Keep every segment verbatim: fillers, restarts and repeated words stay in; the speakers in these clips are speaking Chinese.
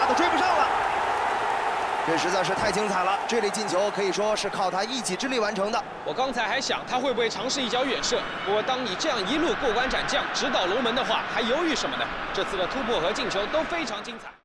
都追不上了。这实在是太精彩了！这粒进球可以说是靠他一己之力完成的。 我刚才还想他会不会尝试一脚远射，不过当你这样一路过关斩将，直捣龙门的话，还犹豫什么呢？这次的突破和进球都非常精彩。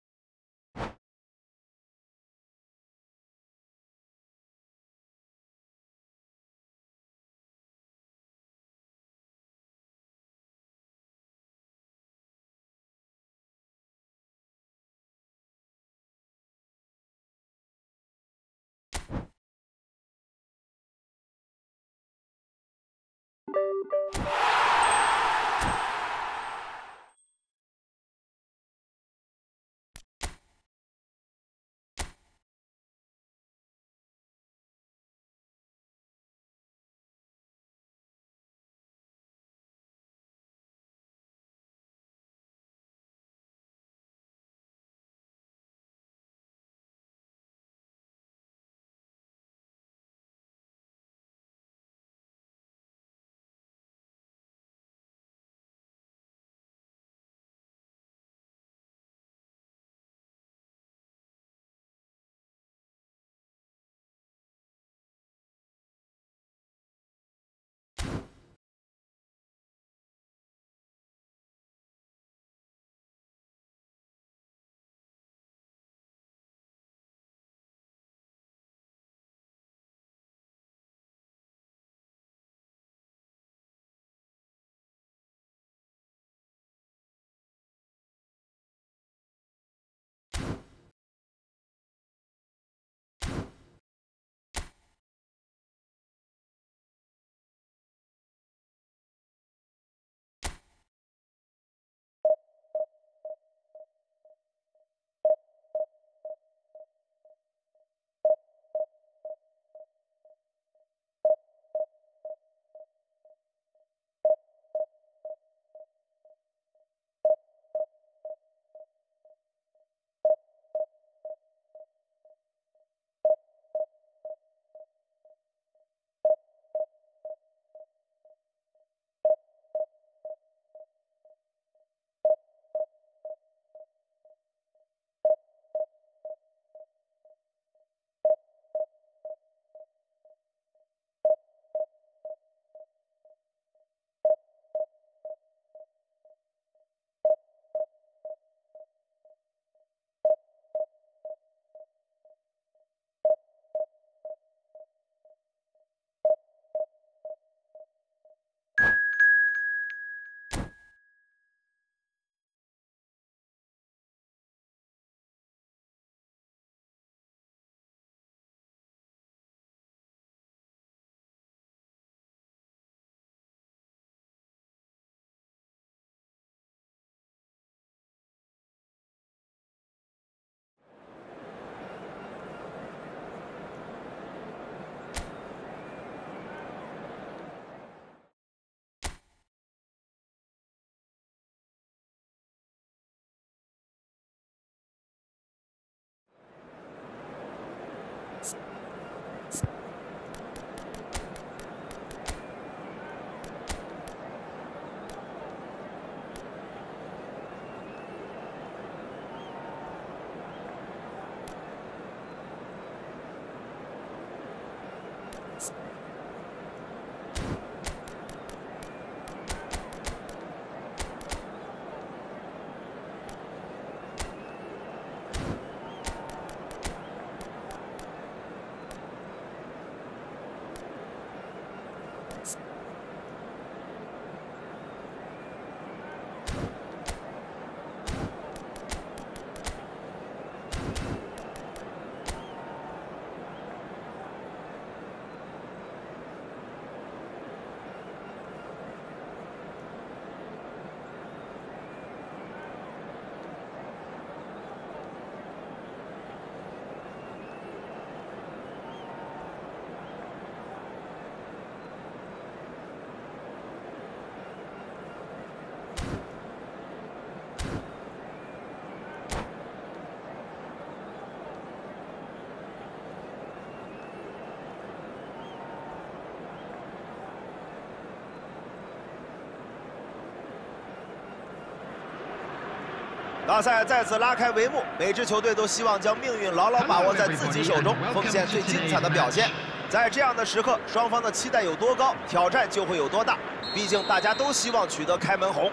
大赛再次拉开帷幕，每支球队都希望将命运牢牢把握在自己手中，奉献最精彩的表现。在这样的时刻，双方的期待有多高，挑战就会有多大。毕竟大家都希望取得开门红。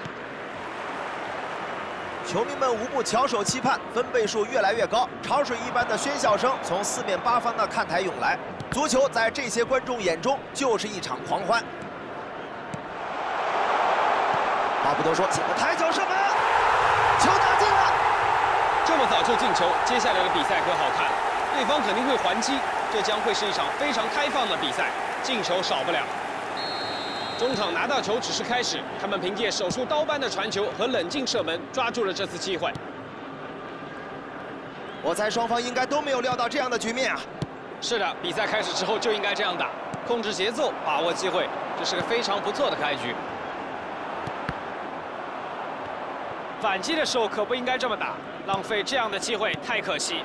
球迷们无不翘首期盼，分贝数越来越高，潮水一般的喧笑声从四面八方的看台涌来。足球在这些观众眼中就是一场狂欢。话不多说，进个抬脚射门。 球打进了， 这么早就进球，接下来的比赛可好看，对方肯定会还击，这将会是一场非常开放的比赛，进球少不了。中场拿到球只是开始，他们凭借手术刀般的传球和冷静射门，抓住了这次机会。 我猜双方应该都没有料到这样的局面啊。 是的，比赛开始之后就应该这样打，控制节奏，把握机会，这是个非常不错的开局。 反击的时候可不应该这么打，浪费这样的机会太可惜。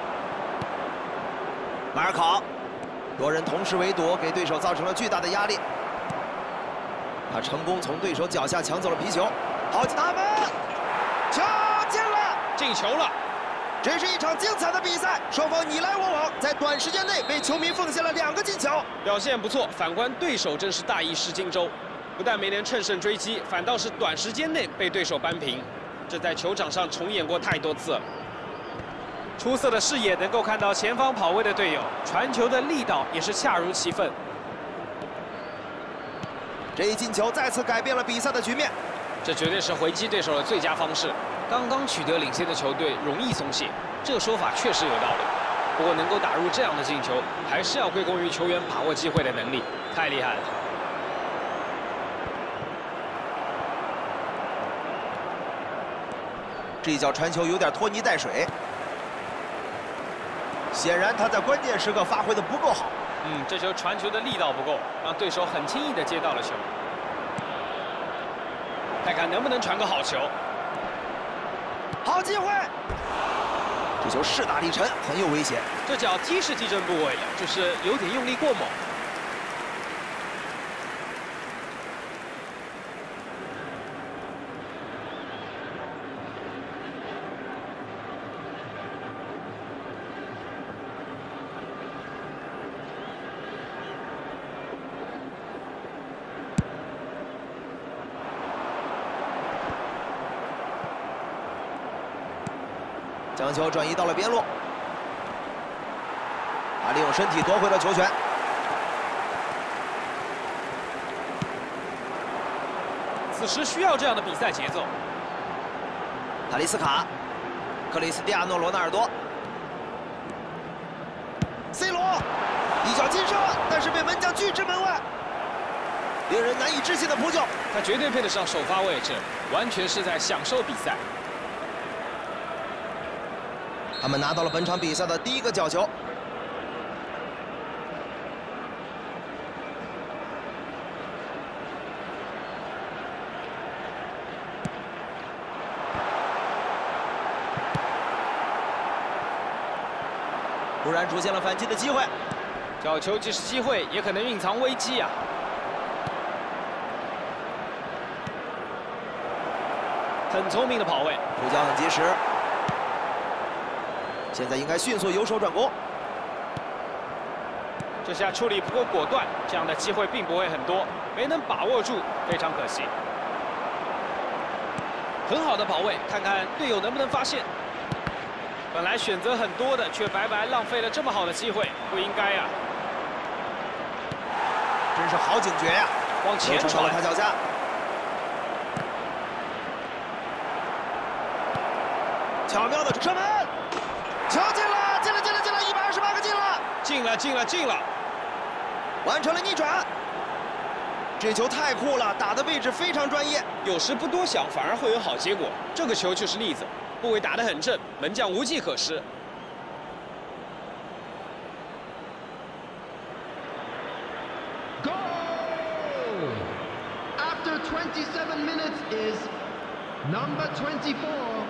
马尔考，多人同时围堵，给对手造成了巨大的压力。他成功从对手脚下抢走了皮球，好打门，球进了， 进球了。 这是一场精彩的比赛，双方你来我往，在短时间内为球迷奉献了两个进球， 表现不错。反观对手真是大意失荆州，不但没能乘胜追击，反倒是短时间内被对手扳平。 这在球场上重演过太多次了。出色的视野能够看到前方跑位的队友，传球的力道也是恰如其分。 这一进球再次改变了比赛的局面， 这绝对是回击对手的最佳方式。刚刚取得领先的球队容易松懈，这个说法确实有道理。不过能够打入这样的进球，还是要归功于球员把握机会的能力，太厉害了。 这一脚传球有点拖泥带水，显然他在关键时刻发挥的不够好。 嗯，这球传球的力道不够，让对手很轻易的接到了球。看看能不能传个好球。 好机会，这球势大力沉，很有危险。 这脚踢是踢正部位了，就是有点用力过猛。 将球转移到了边路，他利用身体夺回了球权。 此时需要这样的比赛节奏。 塔利斯卡，克里斯蒂亚诺·罗纳尔多 ，C 罗，一脚劲射，但是被门将拒之门外，令人难以置信的扑救。 他绝对配得上首发位置，完全是在享受比赛。 他们拿到了本场比赛的第一个角球。突然出现了反击的机会， 角球既是机会，也可能蕴藏危机啊！很聪明的跑位， 出脚很及时。 现在应该迅速由守转攻， 这下处理不够果断，这样的机会并不会很多，没能把握住，非常可惜。很好的跑位，看看队友能不能发现。本来选择很多的，却白白浪费了这么好的机会，不应该呀、啊！ 真是好警觉呀、啊！ 往前传到了他脚下，巧妙的射门。 球进了，进了，进了，进了，一百二十八个进了， 进了，进了，进了， 完成了逆转。这球太酷了，打的位置非常专业， 有时不多想反而会有好结果。这个球就是例子，部位打得很正，门将无计可施。 After twenty-seven minutes is number twenty-four.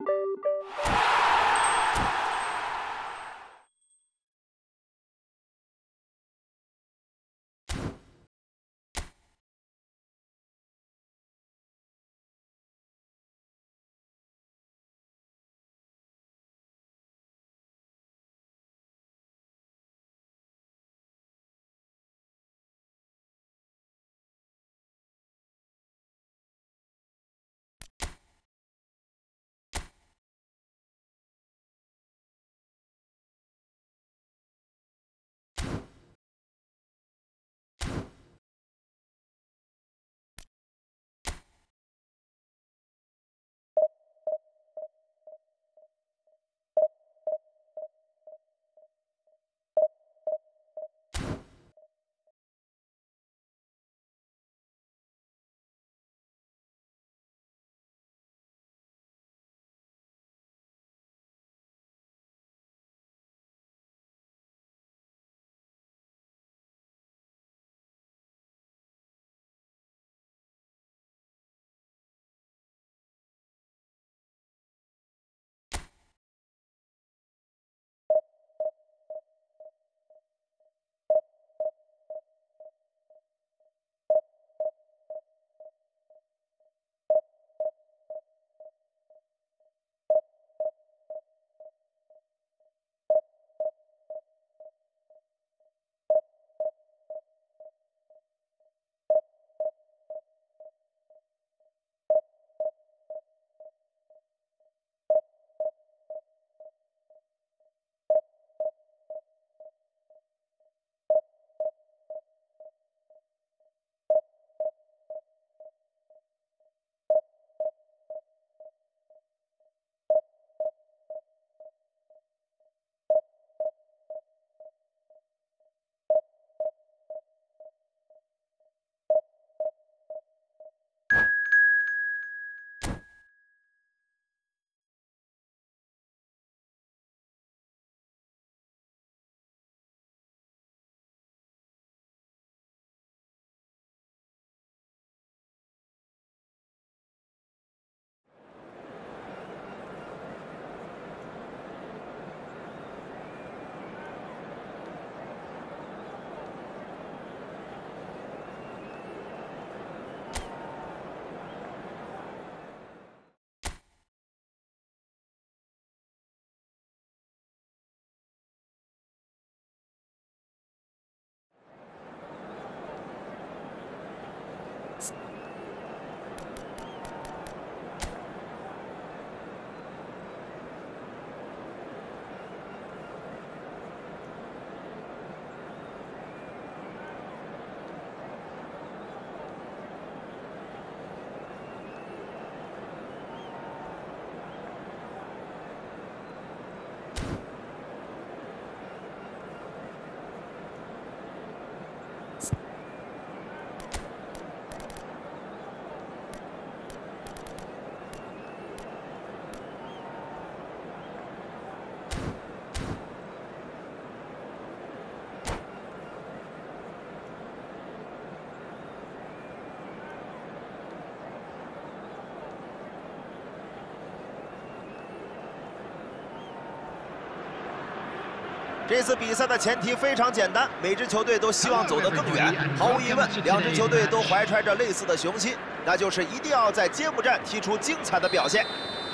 这次比赛的前提非常简单，每支球队都希望走得更远。毫无疑问，两支球队都怀揣着类似的雄心，那就是一定要在揭幕战踢出精彩的表现。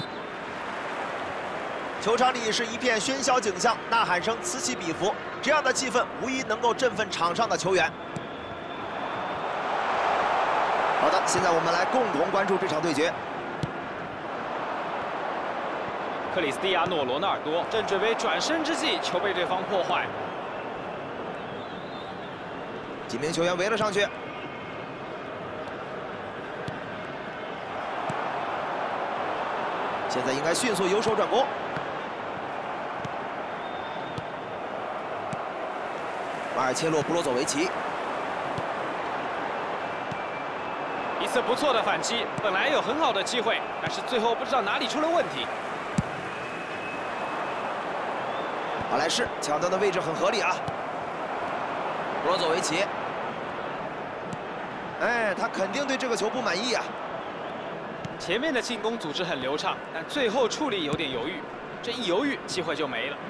球场里是一片喧嚣景象，呐喊声此起彼伏，这样的气氛无疑能够振奋场上的球员。好的，现在我们来共同关注这场对决。 克里斯蒂亚诺·罗纳尔多正准备转身之际，球被对方破坏。 几名球员围了上去，现在应该迅速由守转攻。马尔切洛·布罗佐维奇， 一次不错的反击，本来有很好的机会，但是最后不知道哪里出了问题。 阿莱士抢断的位置很合理啊，布罗佐维奇，哎，他肯定对这个球不满意啊。 前面的进攻组织很流畅，但最后处理有点犹豫，这一犹豫机会就没了。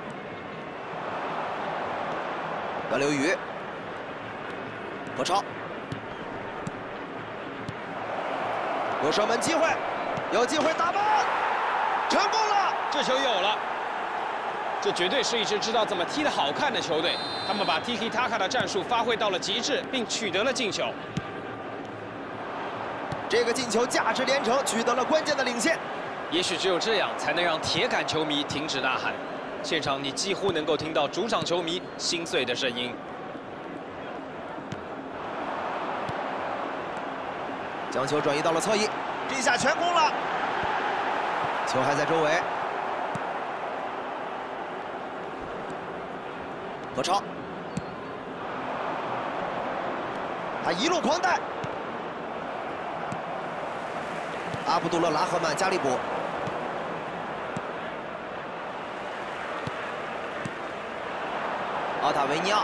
杨刘宇，何超，有射门机会，有机会打门，成功了， 这球有了。这绝对是一支知道怎么踢得好看的球队，他们把 Tiki Taka 的战术发挥到了极致，并取得了进球。 这个进球价值连城，取得了关键的领先。 也许只有这样，才能让铁杆球迷停止呐喊。现场你几乎能够听到主场球迷心碎的声音。 将球转移到了侧翼，这一下全攻了，球还在周围。何超，他一路狂带。阿卜杜勒拉赫曼加利卜，奥塔维尼奥，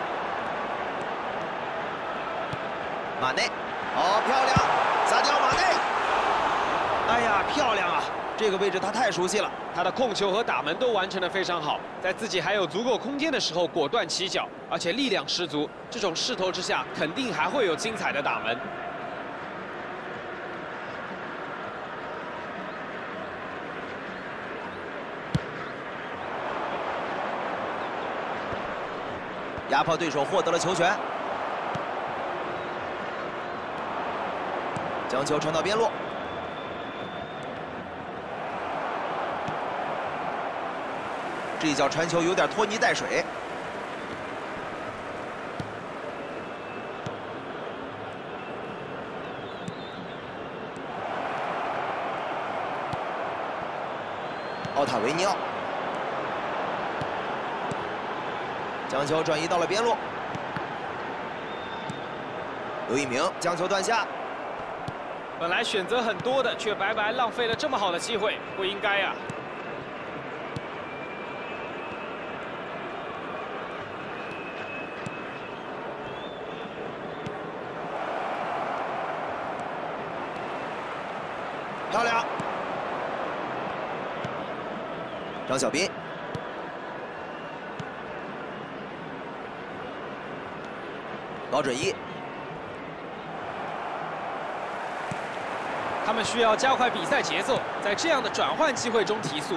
马内，哦，漂亮，萨迪奥马内，哎呀，漂亮啊！这个位置他太熟悉了， 他的控球和打门都完成得非常好，在自己还有足够空间的时候果断起脚，而且力量十足。这种势头之下，肯定还会有精彩的打门。 压迫对手，获得了球权，将球传到边路。这一脚传球有点拖泥带水。奥塔维尼奥。将球转移到了边路，刘一鸣将球断下。 本来选择很多的，却白白浪费了这么好的机会，不应该呀。 漂亮，张小斌。高准翼， 他们需要加快比赛节奏，在这样的转换机会中提速。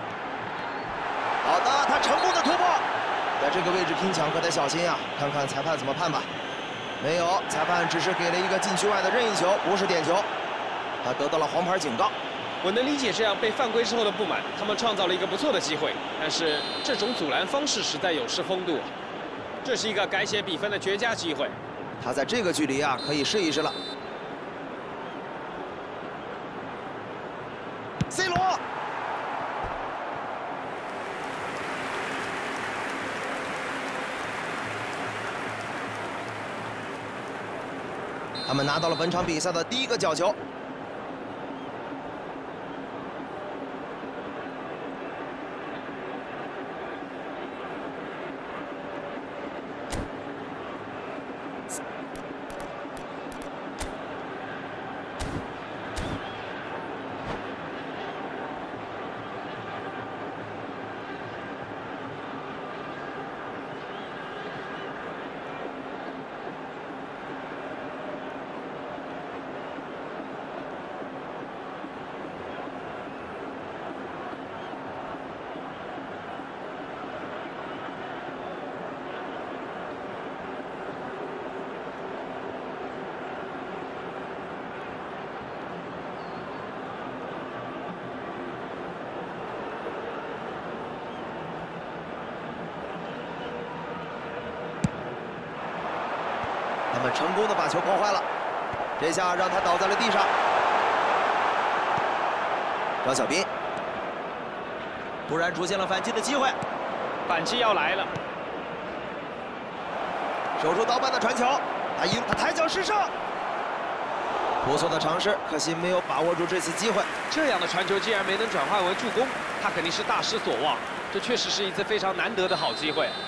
好的，他成功的突破，在这个位置拼抢可得小心啊！看看裁判怎么判吧。没有，裁判只是给了一个禁区外的任意球，不是点球，他得到了黄牌警告。 我能理解这样被犯规之后的不满，他们创造了一个不错的机会，但是这种阻拦方式实在有失风度啊。这是一个改写比分的绝佳机会， 他在这个距离啊，可以试一试了。C 罗，他们拿到了本场比赛的第一个角球。他们成功的把球破坏了，这下让他倒在了地上。张小斌突然出现了反击的机会， 反击要来了。 手术刀般的传球，他一他抬脚失射，不错的尝试，可惜没有把握住这次机会。 这样的传球竟然没能转化为助攻，他肯定是大失所望。这确实是一次非常难得的好机会。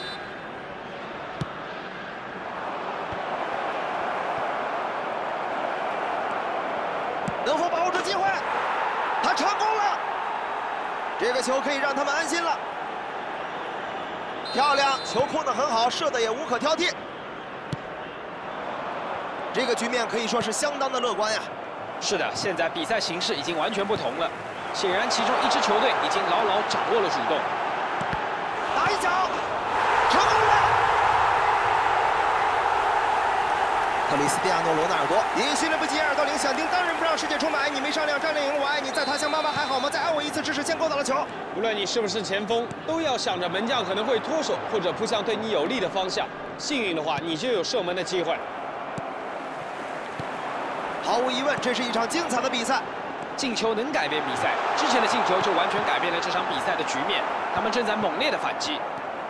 能否把握住机会？他成功了，这个球可以让他们安心了。漂亮，球控得很好，射得也无可挑剔。这个局面可以说是相当的乐观呀。 是的，现在比赛形势已经完全不同了，显然其中一支球队已经牢牢掌握了主动。 打一脚，成功了！克里斯蒂亚诺·罗纳尔多，以俱乐部吉尔到领响叮当，人不让世界充满爱你，没商量，战略赢了我爱你，在他乡妈妈还好吗？再爱我一次，支持先勾到了球。 无论你是不是前锋，都要想着门将可能会脱手或者扑向对你有利的方向。幸运的话，你就有射门的机会。 毫无疑问，这是一场精彩的比赛。 进球能改变比赛，之前的进球就完全改变了这场比赛的局面。他们正在猛烈的反击。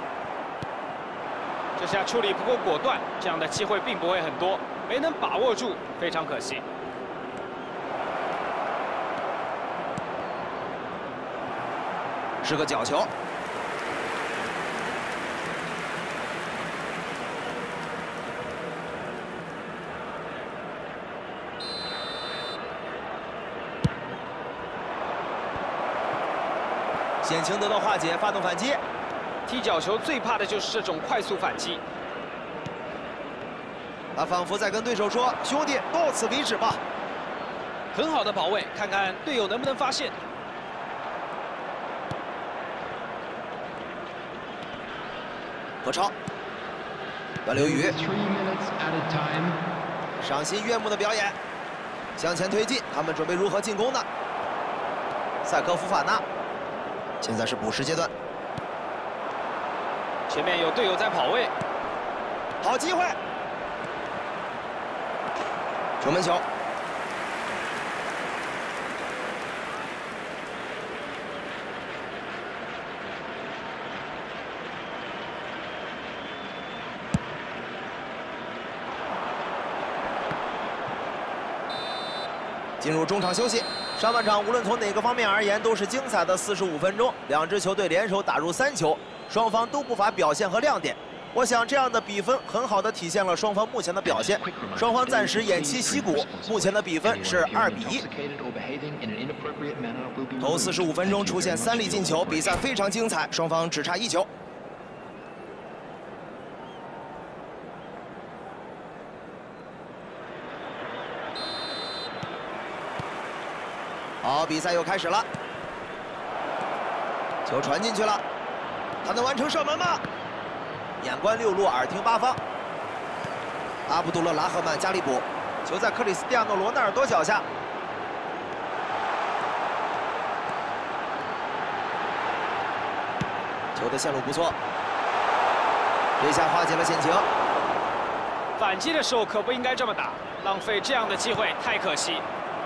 这下处理不够果断，这样的机会并不会很多，没能把握住，非常可惜。 是个角球。险情得到化解，发动反击。 踢角球最怕的就是这种快速反击。 他仿佛在跟对手说：“兄弟，到此为止吧。” 很好的保卫，看看队友能不能发现。 何超，段流宇，赏心悦目的表演，向前推进，他们准备如何进攻呢？塞科夫法纳，现在是补时阶段， 前面有队友在跑位， 好机会，球门球。进入中场休息，上半场无论从哪个方面而言都是精彩的四十五分钟，两支球队联手打入三球，双方都不乏表现和亮点。我想这样的比分很好的体现了双方目前的表现，双方暂时偃旗息鼓，目前的比分是二比一。头四十五分钟出现三粒进球，比赛非常精彩，双方只差一球。好，比赛又开始了，球传进去了，他能完成射门吗？眼观六路，耳听八方。阿卜杜勒拉赫曼加利卜，球在克里斯蒂亚诺·罗纳尔多脚下。球的线路不错，这下化解了险情。 反击的时候可不应该这么打，浪费这样的机会太可惜。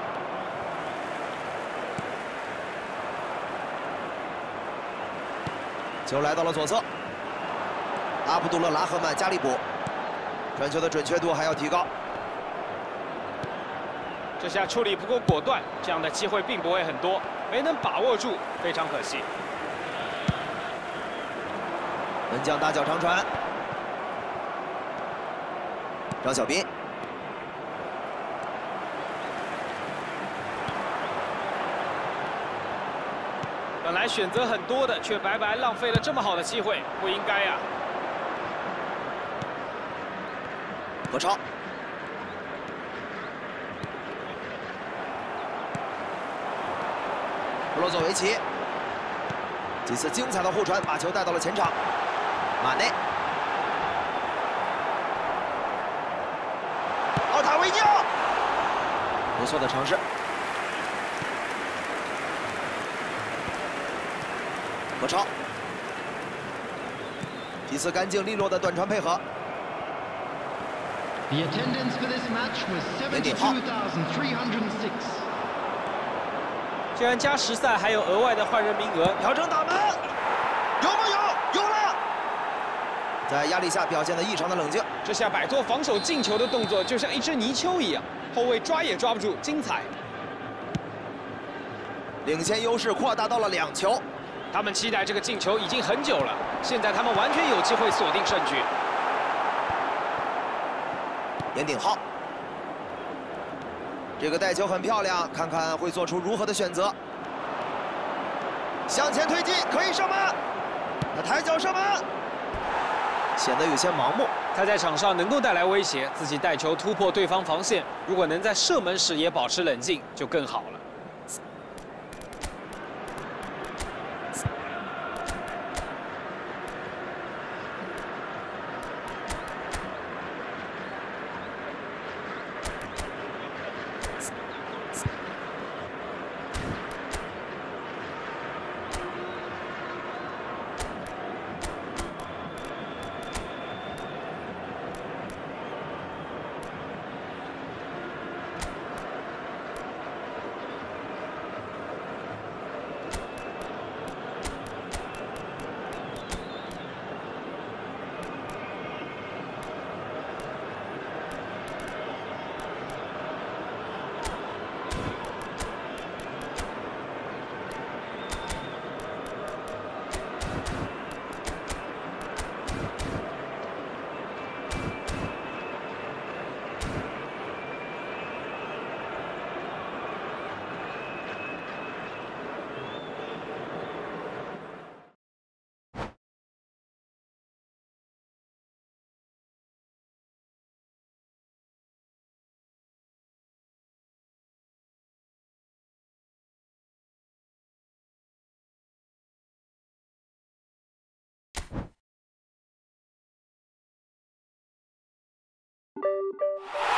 球来到了左侧，阿卜杜勒拉赫曼加利卜，传球的准确度还要提高。 这下处理不够果断，这样的机会并不会很多，没能把握住，非常可惜。 门将大脚长传，张小斌。 本来选择很多的，却白白浪费了这么好的机会，不应该呀。 何超，布罗佐维奇，几次精彩的互传，把球带到了前场。马内，奥塔维尼奥，不错的尝试。何超，几次干净利落的短传配合。 The attendance for this match was seventy-two thousand three hundred six. 既然加时赛还有额外的换人名额， 调整打门，有没有？有了！在压力下表现得异常的冷静。 这下摆脱防守进球的动作就像一只泥鳅一样，后卫抓也抓不住，精彩！ 领先优势扩大到了两球。 他们期待这个进球已经很久了，现在他们完全有机会锁定胜局。 严鼎皓， 这个带球很漂亮，看看会做出如何的选择。向前推进，可以射门。他抬脚射门，显得有些盲目。 他在场上能够带来威胁，自己带球突破对方防线，如果能在射门时也保持冷静，就更好了。 you